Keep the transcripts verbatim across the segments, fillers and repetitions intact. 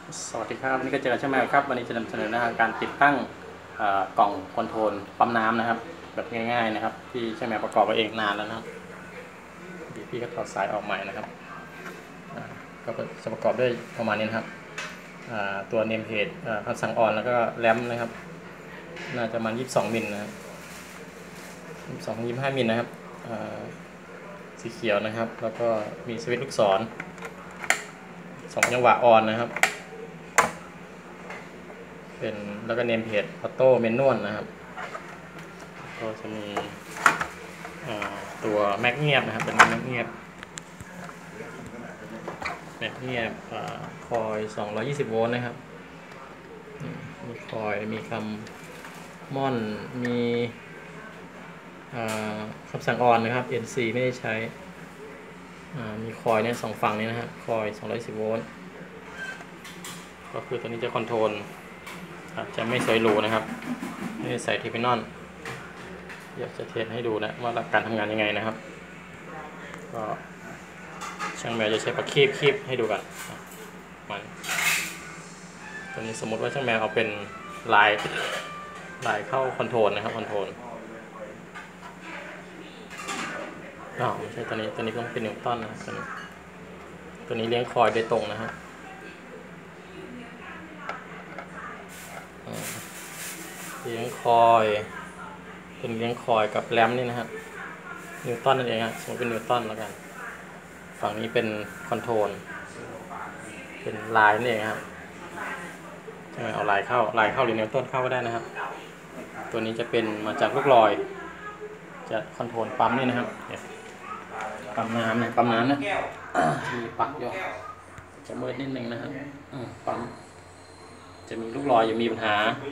สวัสดีครับวันนี้ก็เจอช่างแมวครับวันนี้จะนำเสนอนะการติดตั้งกล่องคอนโทรลปั๊มน้ำนะครับแบบง่ายๆนะครับที่ช่างแมวประกอบไว้เองนานแล้วนะครับพี่ก็ถอดสายออกใหม่นะครับก็จะประกอบด้วยประมาณนี้นะครับตัวเนมเพจคำสั่งออนแล้วก็แรมนะครับน่าจะประมาณยี่สิบสองมิลนะครับยี่สิบสองถึงยี่สิบห้ามิลนะครับสีเขียวนะครับแล้วก็มีสวิตช์ลูกศรสองจังหวะออนนะครับเป็นแล้วก็เนมเพจออโต้เมนนวลนะครับก็จะมีตัวแม็กเงียบนะครับเป็นแม็กเงียบแม็กเงียบคอยสองร้อยยี่สิบโวลต์นะครับมีคอยมีคำม่อนมีคำสั่งออนนะครับ เอ็น ซี ไม่ได้ใช้มีคอยเนี่ยสองฝั่งนี้นะครับคอยสองร้อยยี่สิบโวลต์ก็คือตัวนี้จะคอนโทรลจะไม่สวยหรูนะครับไม่ได้ใส่เทปินอนอยากจะเทสให้ดูนะว่าหลักการทำงานยังไงนะครับก็ช่างแมวจะใช้ปากคีบคีบให้ดูกันมันตัวนี้สมมติว่าช่างแมวเอาเป็นลายลายเข้าคอนโทรลนะครับคอนโทรลอ๋อไม่ใช่ตัวนี้ตัวนี้ต้องเป็นนิวตันนะตัวนี้ตัวนี้เลี้ยงคอยโดยตรงนะครับเลี้ยงคอยเป็นเลี้ยงคอยกับแรมนี่นะครับนิวตันนั่นเองครับสมมติเป็นนิวตันแล้วกันฝั่งนี้เป็นคอนโทรลเป็นลายนั่นเองครับเอาลายเข้าลายเข้าหรือนิวตันเข้าก็ได้นะครับตัวนี้จะเป็นมาจากลูกลอยจะคอนโทรลปั๊มนี่นะครับปั๊มน้ำนะปั๊มน้ำนะมีปักย่อจะมืดนิดนึงนะครับปั๊มจะมีลูกลอยยังมีปัญหา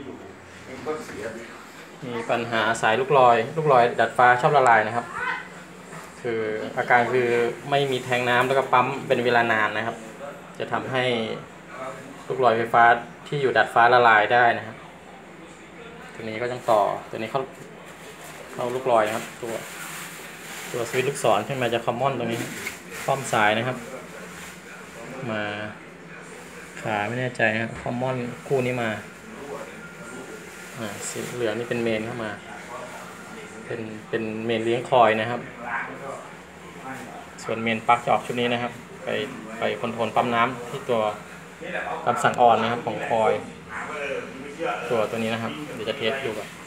มีปัญหาสายลูกลอยลูกลอยดัดฟ้าชอบละลายนะครับคืออาการคือไม่มีแทงน้ำแล้วก็ปั๊มเป็นเวลานานนะครับจะทำให้ลูกลอยไฟฟ้าที่อยู่ดัดฟ้าละลายได้นะครับตัวนี้ก็ต้องต่อตัวนี้เข้าเข้าลูกลอยนะครับตัวตัวสวิตช์ลูกศรขึ้นมาจะคอมมอนตรงนี้คอมสายนะครับมาขาไม่แน่ใจนะครับคอมมอนคู่นี้มาอ่าสีเหลืองนี่เป็นเมนเข้ามาเป็นเป็นเมนเลี้ยงคอยนะครับส่วนเมนปลั๊กจะออกชุดนี้นะครับไปไปคอนโทรลปั๊มน้ำที่ตัวคำสั่งออนนะครับของคอยตัวตัวนี้นะครับเดี๋ยวจะเทสดูก่อน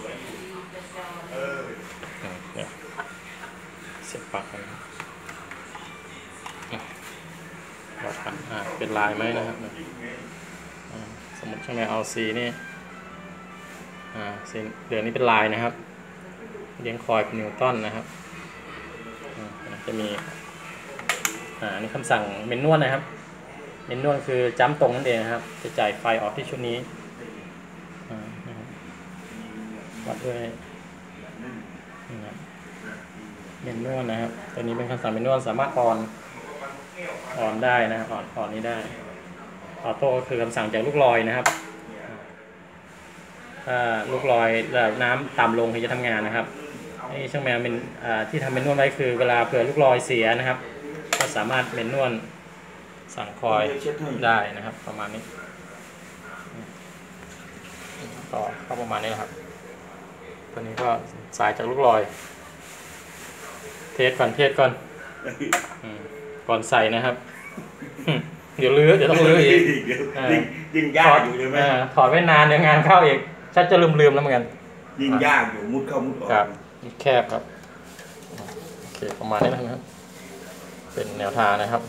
เนี่ยเสียบปลั๊กกันเราทำอ่าเป็นลายไหมนะครับสมมติช่างแมวเอาสีนี่อ่าสีเหลืองนี่เป็นลายนะครับเลี้ยงคอยเป็นนิวตันนะครับจะมีอ่านี่คำสั่งเมนนวลนะครับเมนนวลคือจัมป์ตรงนั่นเองนะครับจะจ่ายไฟออกที่ชุดนี้วัดด้วยเมนนวลนะครับตัวนี้เป็นคำสั่งเมนนวลสามารถออนออนได้นะออนออนนี้ได้ออโต้ก็คือคำสั่งจากลูกลอยนะครับถ้าลูกลอยระดับน้ำต่ำลงถึงจะทำงานนะครับนี่ช่างแมวเป็นที่ทำเมนนวลไว้คือเวลาเผื่อลูกลอยเสียนะครับก็สามารถเมนนวลสั่งคอยได้นะครับประมาณนี้ต่อเข้าประมาณนี้นะครับตัวนี้ก็สายจากลูกลอยเทสก่อนเทสก่อนก่อนใส่นะครับเดี๋ยวลื้อเดี๋ยวต้องลื้ออีกยิ่งยากอยู่ใช่ไหมถอดไว้นานเดี๋ยวงานเข้าอีกชัดจะลืมๆแล้วเหมือนกันยิ่งยากอยู่มุดเข้ามุดออกครับแคบครับโอเคประมาณนี้นะครับเป็นแนวทางนะครับ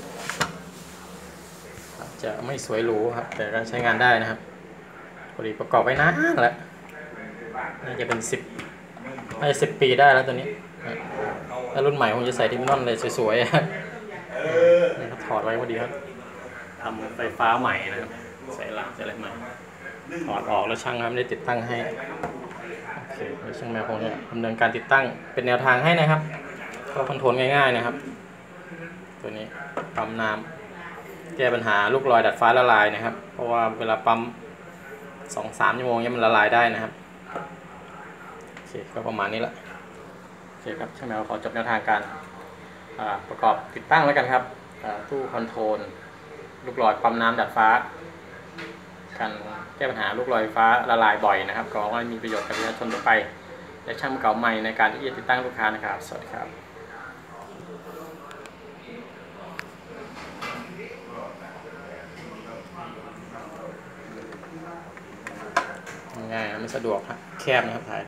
จะไม่สวยหรูครับแต่ก็ใช้งานได้นะครับพอดีประกอบไว้นานแล้วน่าจะเป็นสิบน่าจะสิบปีได้แล้วตัวนี้ถ้ารุ่นใหม่คงจะใส่ทิมนอนเลยสวยๆนะครับถอดไว้พอดีครับทำไฟฟ้าใหม่นะครับใส่หลักใส่อะไรใหม่ถอดออกแล้วช่างครับไม่ได้ติดตั้งให้โอเคช่างแมวคงจะดำเนินการติดตั้งเป็นแนวทางให้นะครับก็คอนโทรลง่ายๆนะครับตัวนี้ปั๊มน้ำแก้ปัญหาลูกลอยดัดฟ้าละลายนะครับเพราะว่าเวลาปั๊มสองสามชั่วโมงเนี่ยมันละลายได้นะครับโอเคก็ประมาณนี้แหละโอเคครับช่างแมวขอจบแนวทางการประกอบติดตั้งแล้วกันครับตู้คอนโทรลลูกลอยปั๊มน้ำดัดฟ้าการแก้ปัญหาลูกลอยไฟฟ้าละลายบ่อยนะครับก็ว่ามีประโยชน์กับประชาชนทั่วไปและช่างเก่าใหม่ในการที่จะติดตั้งลูกค้านะครับสวัสดีครับง่ายๆไม่สะดวกครับแคบนะครับถ่าย